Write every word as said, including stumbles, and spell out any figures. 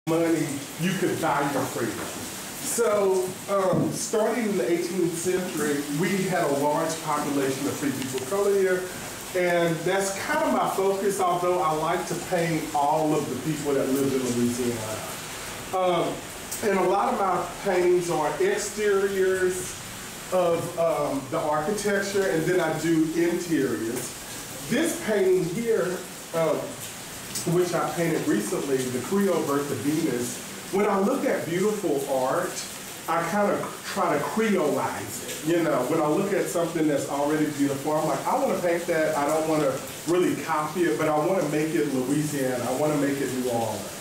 money, you could buy your freedom. So, um, starting in the eighteenth century, we had a large population of free people of color here, and that's kind of my focus, although I like to paint all of the people that live in Louisiana. Um, and a lot of my paintings are exteriors of um, the architecture, and then I do interiors. This painting here, uh, which I painted recently, the Creole Birth of Venus, when I look at beautiful art, I kind of try to Creolize it. You know, when I look at something that's already beautiful, I'm like, I want to paint that. I don't want to really copy it, but I want to make it Louisiana. I want to make it New Orleans.